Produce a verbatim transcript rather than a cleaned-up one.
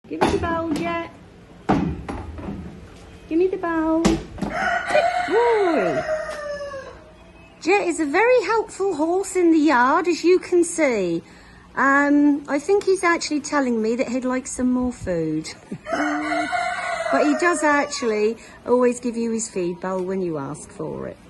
Give me the bowl, Jett. Give me the bowl. Good boy. Jett is a very helpful horse in the yard, as you can see. Um, I think he's actually telling me that he'd like some more food. But he does actually always give you his feed bowl when you ask for it.